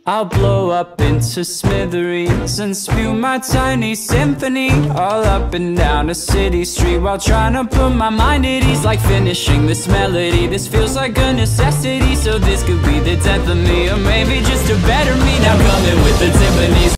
I'll blow up into smithereens and spew my tiny symphony all up and down a city street, while trying to put my mind at ease. Like finishing this melody, this feels like a necessity. So this could be the death of me, or maybe just a better me. Now coming with the Tiffany's.